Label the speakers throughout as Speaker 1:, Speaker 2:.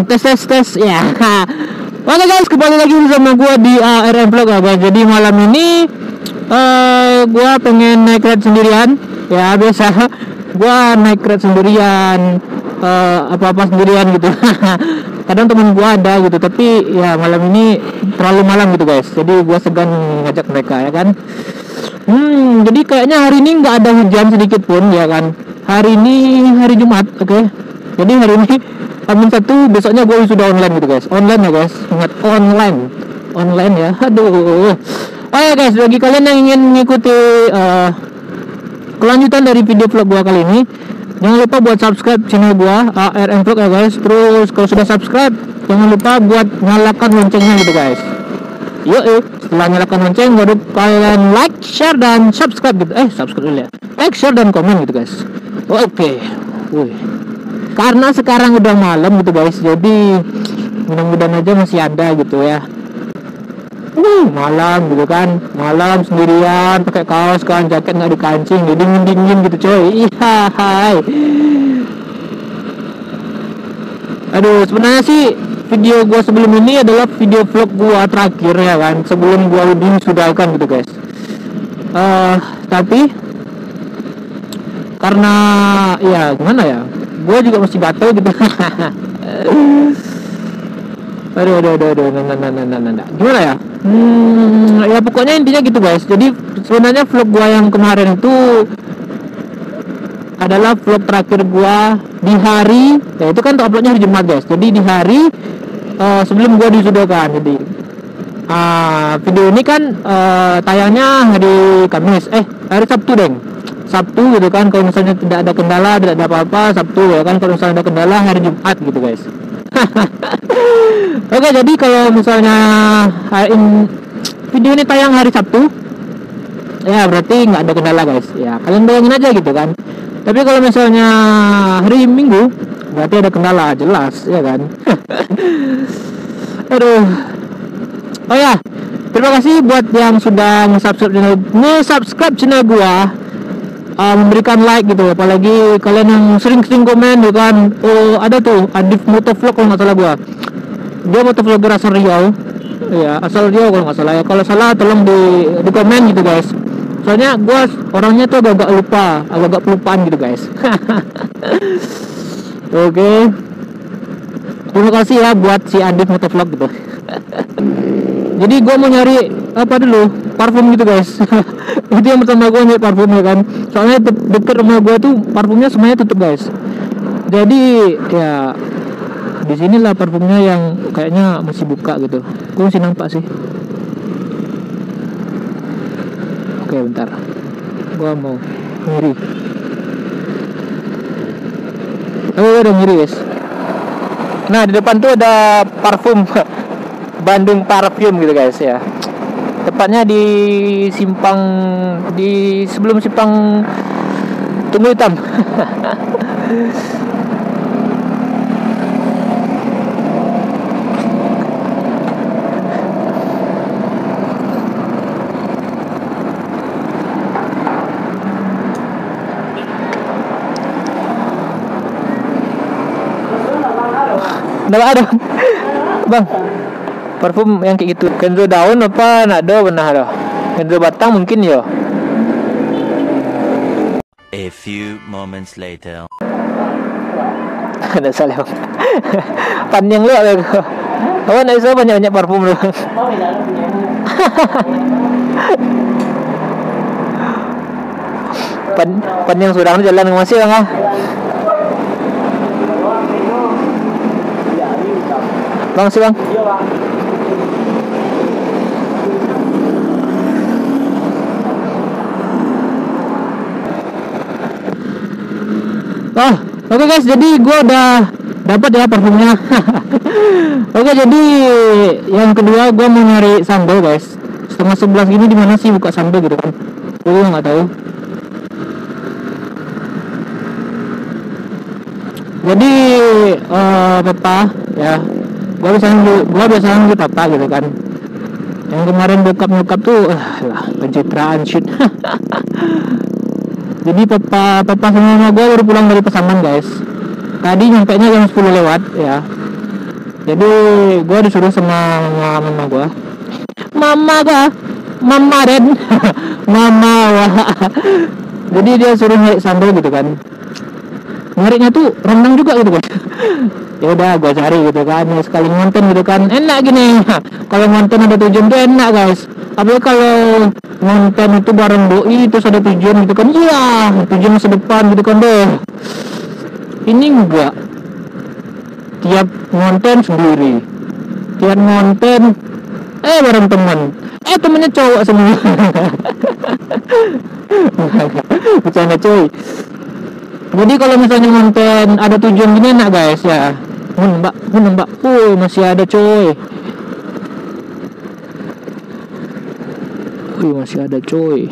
Speaker 1: tes ya. Oke guys, kembali lagi bersama gue di RM Vlog ya guys. Jadi malam ini gue pengen naik ride sendirian. Ya biasa, gue naik ride sendirian, apa-apa sendirian gitu. Kadang temen gue ada gitu, tapi ya malam ini terlalu malam gitu guys. Jadi gue segan ngajak mereka ya kan. Jadi kayaknya hari ini nggak ada hujan sedikit pun ya kan. Hari ini hari Jumat, oke. Jadi hari ini Amin 1, besoknya gue sudah online gitu guys. Online ya guys, ingat online ya. Aduh. Oh ya guys, bagi kalian yang ingin mengikuti kelanjutan dari video vlog gue kali ini, jangan lupa buat subscribe channel gue RM Vlog ya guys. Terus kalau sudah subscribe, jangan lupa buat nyalakan loncengnya gitu guys. Yuk, setelah nyalakan lonceng baru kalian like, share dan subscribe gitu. Subscribe dulu ya. Like, share dan komen gitu guys. Oke. Wih. Karena sekarang udah malam gitu guys, jadi mudah-mudahan aja masih ada gitu ya. Malam gitu kan, malam sendirian pakai kaos kan, jaket nggak dikancing, jadi dingin gitu coy. Iya, hai. Aduh, sebenarnya sih video gua sebelum ini adalah video vlog gua terakhir ya kan, sebelum gua disudahkan gitu guys. Tapi karena ya gimana ya, gue juga masih gatel gitu. aduh, nah. Gimana ya? Ya pokoknya intinya gitu guys. Jadi sebenarnya vlog gue yang kemarin itu adalah vlog terakhir gue di hari, ya itu kan uploadnya hari Jumat guys. Jadi di hari sebelum gue disudahkan. Jadi video ini kan tayangnya hari Kamis, hari Sabtu deng. Sabtu gitu kan, kalau misalnya tidak ada kendala, tidak ada apa-apa, Sabtu ya kan. Kalau misalnya ada kendala, hari Jumat gitu guys. Oke, jadi kalau misalnya video ini tayang hari Sabtu, ya berarti nggak ada kendala guys. Ya kalian bayangin aja gitu kan. Tapi kalau misalnya hari Minggu, berarti ada kendala, jelas ya kan. Aduh. Oh ya, terima kasih buat yang sudah nge-subscribe channel gua. Memberikan like gitu, apalagi kalian yang sering-sering komen gitu kan. Ada tuh Adif Motovlog kalau nggak salah gua, dia motovlogger asal Riau ya, asal Riau kalau nggak salah ya. Kalau salah tolong di komen gitu guys, soalnya gua orangnya tuh agak pelupaan gitu guys. Oke. Terima kasih ya buat si Adif Motovlog gitu. Jadi gue mau nyari apa dulu, parfum gitu guys. Itu yang pertama gue nyari parfum ya kan, soalnya deket rumah gue tuh parfumnya semuanya tutup guys. Jadi ya di sinilah parfumnya yang kayaknya masih buka gitu. Gue masih nampak sih. Oke bentar, gue mau ngiri. Udah ngiri guys. Nah di depan tuh ada parfum Bandung Parfum gitu guys ya. Tepatnya di sebelum simpang Tunggu Hitam. Nggak ada bang, parfum yang kayak gitu. Kenzo daun apa nado benar dah. Kenzo batang mungkin yo.
Speaker 2: A few moments later.
Speaker 1: Ada salah. Panjang lu apa? Kawan nak isa banyak parfum lu. Panjang sudah jalan masih bang. Bang sih bang. Iya bang. Oke guys, jadi gue udah dapat ya parfumnya. Oke, jadi yang kedua gue mau nyari sambal guys. 10:30 gini di mana sih buka sambal gitu kan? Gue nggak tahu. Jadi papa ya. Gua biasa nunggu papa gitu kan. Yang kemarin bokap tuh lah pencitraan shit. Jadi papa sama mama gue baru pulang dari Pasaman guys. Tadi nyampe nya jam 10 lewat ya. Jadi gue disuruh sama mama gue, mama Ren, mama wah. Jadi dia suruh nyari sambal gitu kan, nyarinya tuh rendang juga gitu kan. Ya udah gue cari gitu kan, ya sekali ngonten gitu kan, enak gini. Kalau ngonten ada tujuan tuh enak guys. Apalagi kalau ngonten itu bareng doi terus ada tujuan gitu kan, iya tujuan masa depan gitu kan deh. Ini enggak, tiap ngonten sendiri, tiap ngonten bareng teman, temennya cowok semua. Bercanda cuy. Jadi kalau misalnya ngonten ada tujuan gini enak guys ya. Mbak, masih ada coy. Masih ada coy.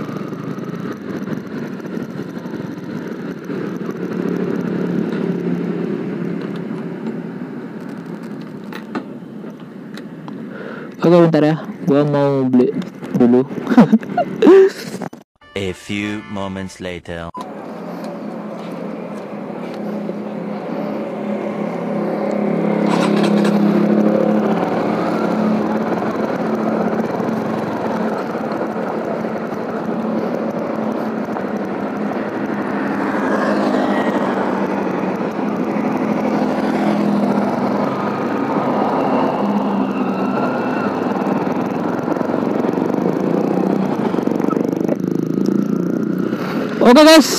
Speaker 1: Oke bentar ya, gua mau beli dulu.
Speaker 2: A few moments later.
Speaker 1: Oke guys,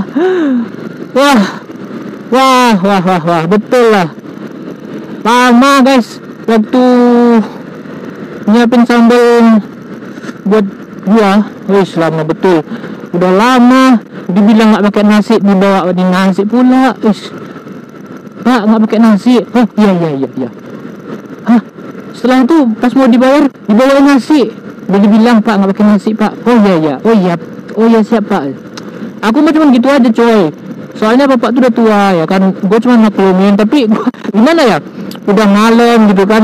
Speaker 1: wah, betul lah. Lama guys, waktu nyiapin sambal buat gua, lama betul. Udah lama, dibilang nggak pakai nasi, dibawa di nasi pula. Pak nggak pakai nasi, iya. Setelah itu pas mau dibawa nasi, udah dibilang Pak nggak pakai nasi Pak. Oh iya siap Pak. Aku mah cuma gitu aja coy, soalnya bapak tuh udah tua ya kan, gue cuma maklumin. Tapi gimana ya, udah malam gitu kan,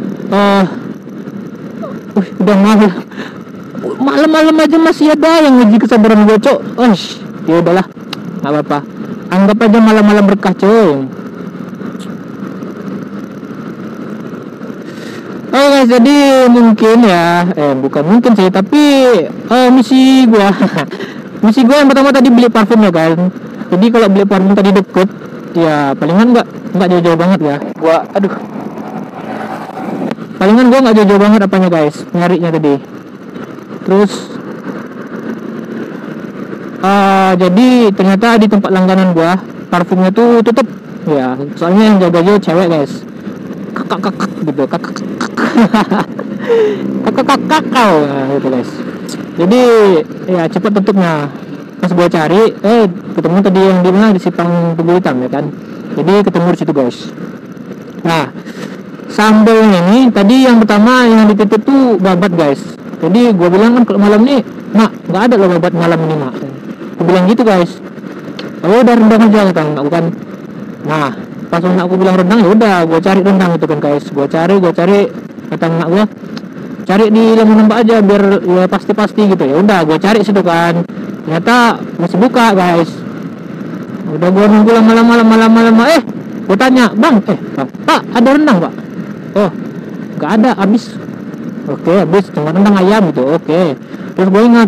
Speaker 1: udah malam aja masih ada yang nguji kesabaran gue cok. Ya udahlah, nggak apa-apa, anggap aja malam-malam berkah coy. Oh guys, jadi mungkin ya, bukan mungkin sih, tapi misi gue misi gue yang pertama tadi beli parfum ya kan. Jadi kalau beli parfum tadi deket, ya palingan nggak jauh-jauh banget ya. Palingan gue nggak jauh-jauh banget apanya guys, nyarinya tadi. Terus jadi ternyata di tempat langganan gue parfumnya tuh tutup ya, soalnya yang jaga cewek guys. Kakak gitu, kakak gitu guys. Jadi ya cepat tutupnya. Pas gua cari, ketemu tadi yang di mana, di Simpang Tugu Hitam ya kan. Jadi ketemu di situ guys. Nah, sambalnya ini tadi yang pertama yang dititip tuh babat guys. Jadi gua bilang kan kalau malam nih, mak nggak ada loh babat malam ini mak. Gua bilang gitu guys. Oh udah rendang aja kata mak bukan. Nah, pas aku bilang rendang ya udah gua cari rendang itu kan guys. Gua cari kata mak gua, cari di Lamun Mbak aja biar ya pasti gitu. Ya udah gue cari situ kan, ternyata masih buka guys. Udah gue nunggu lama-lama, gue tanya bang, pak ada rendang pak? Oh nggak ada, habis. Oke, habis, cuma rendang ayam gitu. Oke, terus gue ingat,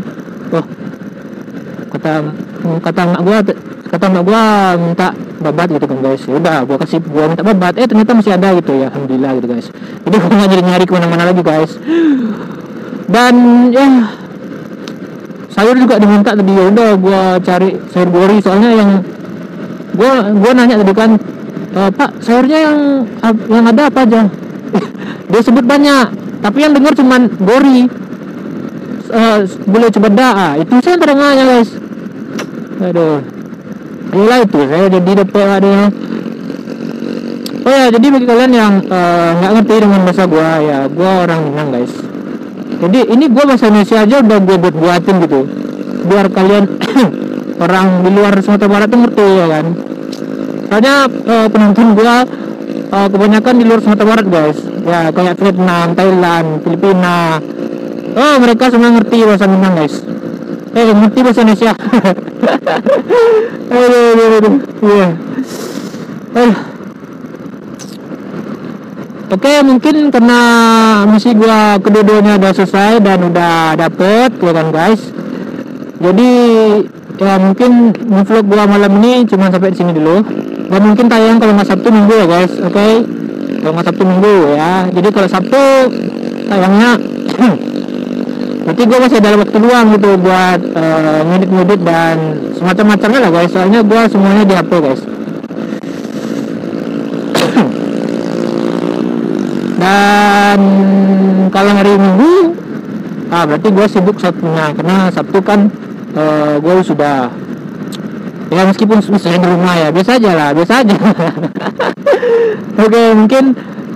Speaker 1: kata mak gue minta babat gitu kan guys. Ya udah gue minta babat, ternyata masih ada gitu ya, alhamdulillah gitu guys. Jadi gue nggak jadi nyari kemana-mana lagi guys. Dan ya sayur juga diminta tadi, ya udah gue cari sayur gori, soalnya yang gue nanya tadi kan, pak sayurnya yang ada apa aja? Dia sebut banyak, tapi yang dengar cuman gori, boleh coba itu saya terengahnya guys. Aduh, itulah itu saya jadi DPO adanya. Oh ya, jadi bagi kalian yang nggak ngerti dengan bahasa gua ya, gua orang Minang guys. Jadi ini gua bahasa Indonesia aja udah gua buatin gitu, biar kalian orang di luar Sumatera Barat tuh ngerti ya kan. Soalnya penonton gua kebanyakan di luar Sumatera Barat guys. Ya kayak Vietnam, Thailand, Filipina. Mereka semua ngerti bahasa Minang guys. Ngerti bahasa Indonesia. Aduh. Oke, mungkin karena misi gua kedua-duanya udah selesai dan udah dapet ya kan guys. Jadi ya mungkin vlog gua malam ini cuma sampai di sini dulu. Dan mungkin tayang kalau nggak Sabtu Minggu ya guys. Oke. Kalau nggak Sabtu Minggu ya. Jadi kalau Sabtu tayangnya berarti gua masih ada waktu luang gitu buat ngedit dan semacam-macamnya lah guys. Soalnya gua semuanya di HP guys. Dan kalau hari Minggu berarti gue sibuk Sabtunya, karena Sabtu kan gue sudah ya meskipun misalnya di rumah ya biasa aja. Oke, mungkin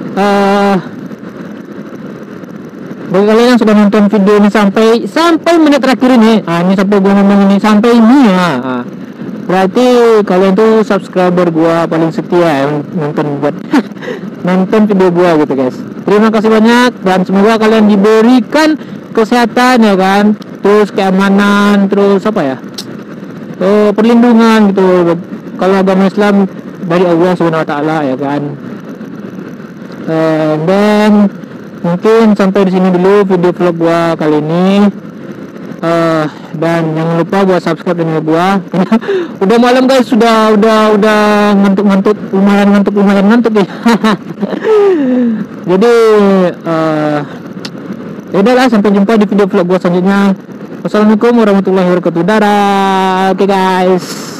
Speaker 1: bagi kalian yang sudah nonton video ini sampai menit terakhir ini, ini sampai gue ngomong ini sampai ini ya, berarti kalian tuh subscriber gue paling setia yang nonton video gua gitu guys. Terima kasih banyak dan semoga kalian diberikan kesehatan ya kan, terus keamanan, terus apa ya, perlindungan gitu. Kalau agama Islam dari Allah Subhanahu Wa Taala ya kan. Dan mungkin sampai di sini dulu video vlog gua kali ini. Dan jangan lupa buat subscribe channel gua. Udah malam guys, udah ngantuk lumayan ya. Jadi ya udahlah, sampai jumpa di video vlog gua selanjutnya. Wassalamualaikum warahmatullahi wabarakatuh. Dadah. Oke guys.